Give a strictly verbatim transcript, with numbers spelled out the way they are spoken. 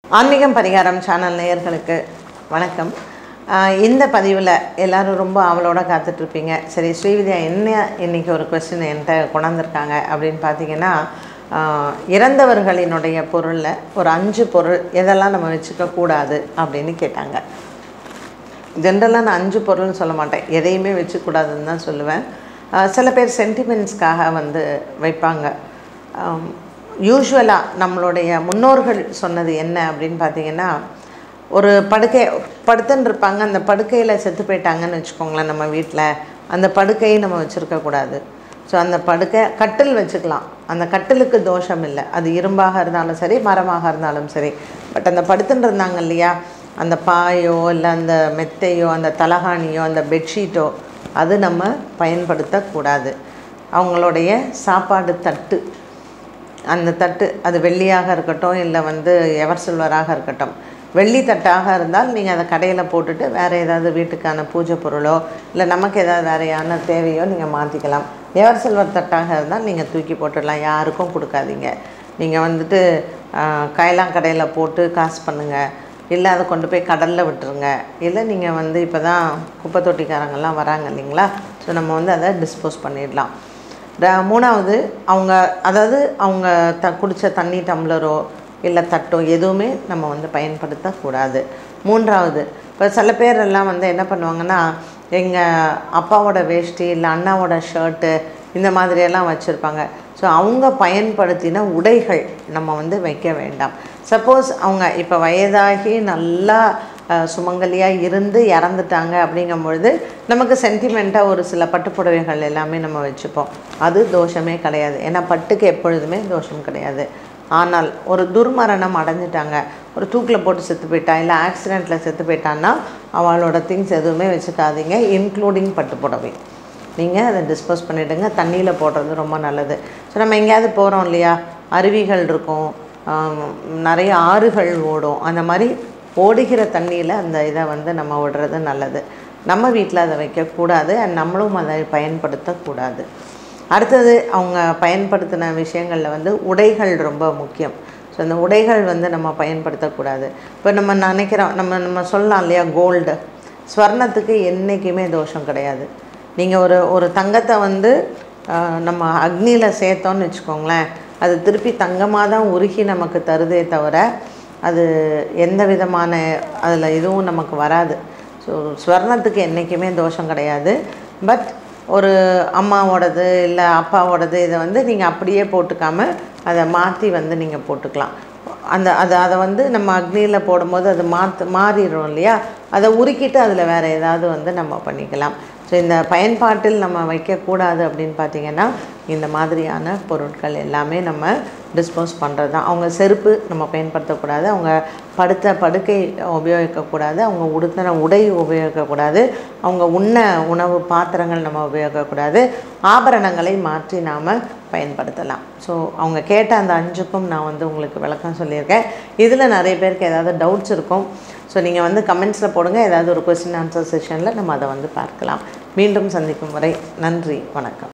ஆன்மீகம் பரிகாரம் சேனல் நேயர்களுக்கு வணக்கம். இந்த பதிவில் எல்லோரும் ரொம்ப ஆவலோட காத்துட்ருப்பீங்க. சரி, ஸ்ரீவித்யா என்ன இன்றைக்கி ஒரு கொஸ்டின் என்கிட்ட கொண்டாந்துருக்காங்க அப்படின்னு பார்த்தீங்கன்னா, இறந்தவர்களினுடைய பொருளில் ஒரு அஞ்சு பொருள் எதெல்லாம் நம்ம வச்சுக்கக்கூடாது அப்படின்னு கேட்டாங்க. ஜென்ரலாக நான் அஞ்சு பொருள்னு சொல்ல மாட்டேன், எதையுமே வச்சுக்கூடாதுன்னு தான் சொல்லுவேன். சில பேர் சென்டிமெண்ட்ஸ்க்காக வந்து வைப்பாங்க. யூஸ்வலாக நம்மளுடைய முன்னோர்கள் சொன்னது என்ன அப்படின்னு பார்த்தீங்கன்னா, ஒரு படுக்கை படுத்துன்னு இருப்பாங்க, அந்த படுக்கையில் செத்து போயிட்டாங்கன்னு வச்சுக்கோங்களேன். நம்ம வீட்டில் அந்த படுக்கையை நம்ம வச்சுருக்கக்கூடாது. ஸோ அந்த படுக்கை கட்டில் வச்சுக்கலாம், அந்த கட்டிலுக்கு தோஷம் இல்லை. அது இரும்பாக இருந்தாலும் சரி, மரமாக இருந்தாலும் சரி. பட் அந்த படுத்துன்னு இருந்தாங்க இல்லையா, அந்த பாயோ இல்லை அந்த மெத்தையோ அந்த தலகாணியோ அந்த பெட்ஷீட்டோ அது நம்ம பயன்படுத்தக்கூடாது. அவங்களுடைய சாப்பாடு தட்டு, அந்த தட்டு அது வெள்ளியாக இருக்கட்டும் இல்லை வந்து எவர் சில்வராக இருக்கட்டும், வெள்ளி தட்டாக இருந்தால் நீங்கள் அதை கடையில் போட்டுட்டு வேறு ஏதாவது வீட்டுக்கான பூஜை பொருளோ இல்லை நமக்கு ஏதாவது வேறையான தேவையோ நீங்கள் மாற்றிக்கலாம். எவர் சில்வர் தட்டாக இருந்தால் நீங்கள் தூக்கி போட்டுடலாம், யாருக்கும் கொடுக்காதீங்க. நீங்கள் வந்துட்டு காயெல்லாம் கடையில் போட்டு காசு பண்ணுங்கள், இல்லை அதை கொண்டு போய் கடலில் விட்டுருங்க, இல்லை நீங்கள் வந்து இப்போ தான் குப்பை தொட்டிக்காரங்கெல்லாம் வராங்க இல்லைங்களா, ஸோ நம்ம வந்து அதை டிஸ்போஸ் பண்ணிடலாம். மூணாவது, அவங்க அதாவது அவங்க த குடித்த தண்ணி டம்ளரோ இல்லை தட்டோ எதுவுமே நம்ம வந்து பயன்படுத்தக்கூடாது. மூன்றாவது, இப்போ சில பேர் எல்லாம் வந்து என்ன பண்ணுவாங்கன்னா, எங்கள் அப்பாவோட வேஷ்டி இல்லை அண்ணாவோட ஷர்ட்டு இந்த மாதிரியெல்லாம் வச்சுருப்பாங்க. ஸோ அவங்க பயன்படுத்தின உடைகள் நம்ம வந்து வைக்க வேண்டாம். சப்போஸ் அவங்க இப்போ வயதாகி நல்லா சுமங்கலியாக இருந்து இறந்துட்டாங்க அப்படிங்கும்பொழுது நமக்கு சென்டிமெண்ட்டாக ஒரு சில பட்டுப்புடவைகள் எல்லாமே நம்ம வச்சுப்போம். அது தோஷமே கிடையாது, ஏன்னா பட்டுக்கு எப்பொழுதுமே தோஷம் கிடையாது. ஆனால் ஒரு துர்மரணம் அடைஞ்சிட்டாங்க, ஒரு தூக்கில் போட்டு செத்து போயிட்டா இல்லை ஆக்சிடெண்ட்டில் செத்து போயிட்டான்னா அவளோட திங்ஸ் எதுவுமே வச்சுக்காதீங்க, இன்க்ளூடிங் பட்டுப்புடவை. நீங்கள் அதை டிஸ்போஸ் பண்ணிவிடுங்க, தண்ணியில் போடுறது ரொம்ப நல்லது. ஸோ நம்ம எங்கேயாவது போகிறோம் இல்லையா, அருவிகள் இருக்கும், நிறைய ஆறுகள் ஓடும், அந்த மாதிரி ஓடுகிற தண்ணியில் அந்த இதை வந்து நம்ம விடுறது நல்லது. நம்ம வீட்டில் அதை வைக்கக்கூடாது, அண்ட் நம்மளும் அதை பயன்படுத்தக்கூடாது. அடுத்தது, அவங்க பயன்படுத்தின விஷயங்களில் வந்து உடைகள் ரொம்ப முக்கியம். ஸோ அந்த உடைகள் வந்து நம்ம பயன்படுத்தக்கூடாது. இப்போ நம்ம நினைக்கிறோம், நம்ம நம்ம சொல்லலாம் இல்லையா, கோல்டு ஸ்வர்ணத்துக்கு என்றைக்குமே தோஷம் கிடையாது. நீங்கள் ஒரு ஒரு தங்கத்தை வந்து நம்ம அக்னியில் சேர்த்தோன்னு வச்சுக்கோங்களேன், அது திருப்பி தங்கமாக தான் உருகி நமக்கு தருதே தவிர அது எந்த விதமான அதில் இதுவும் நமக்கு வராது. ஸோ ஸ்வர்ணத்துக்கு என்றைக்குமே தோஷம் கிடையாது. பட் ஒரு அம்மாவோடது இல்லை அப்பாவோடது இதை வந்து நீங்கள் அப்படியே போட்டுக்காமல் அதை மாற்றி வந்து நீங்கள் போட்டுக்கலாம். அந்த அது அதை வந்து நம்ம அக்னியில் போடும்போது அது மாற்று மாறிடும் இல்லையா, அதை உருக்கிட்டு அதில் வேறு ஏதாவது வந்து நம்ம பண்ணிக்கலாம். ஸோ இந்த பயன்பாட்டில் நம்ம வைக்கக்கூடாது அப்படின்னு பார்த்திங்கன்னா, இந்த மாதிரியான பொருட்கள் எல்லாமே நம்ம டிஸ்போஸ் பண்ணுறது தான். அவங்க செருப்பு நம்ம பயன்படுத்தக்கூடாது, அவங்க படுத்த படுக்கை உபயோகிக்கக்கூடாது, அவங்க உடுத்தின உடை உபயோகிக்கக்கூடாது, அவங்க உண்ண உணவு பாத்திரங்கள் நம்ம உபயோகிக்கக்கூடாது, ஆபரணங்களை மாற்றி நாம் பயன்படுத்தலாம். ஸோ அவங்க கேட்ட அந்த அஞ்சுக்கும் நான் வந்து உங்களுக்கு விளக்கம் சொல்லியிருக்கேன். இதில் நிறைய பேருக்கு ஏதாவது டவுட்ஸ் இருக்கும். ஸோ நீங்கள் வந்து கமெண்ட்ஸில் போடுங்க, ஏதாவது ஒரு கொஸ்டின் ஆன்சர் செஷனில் நம்ம அதை வந்து பார்க்கலாம். மீண்டும் சந்திக்கும் வரை நன்றி, வணக்கம்.